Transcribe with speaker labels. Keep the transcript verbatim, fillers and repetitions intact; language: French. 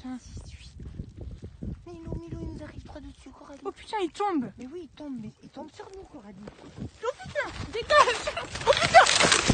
Speaker 1: putain.
Speaker 2: Milo, Milo, il nous arrive droit dessus, Coralie.
Speaker 1: Oh putain, il tombe.
Speaker 2: Mais oui, il tombe, mais il tombe sur nous, Coralie.
Speaker 1: Oh putain, dégage. Oh putain.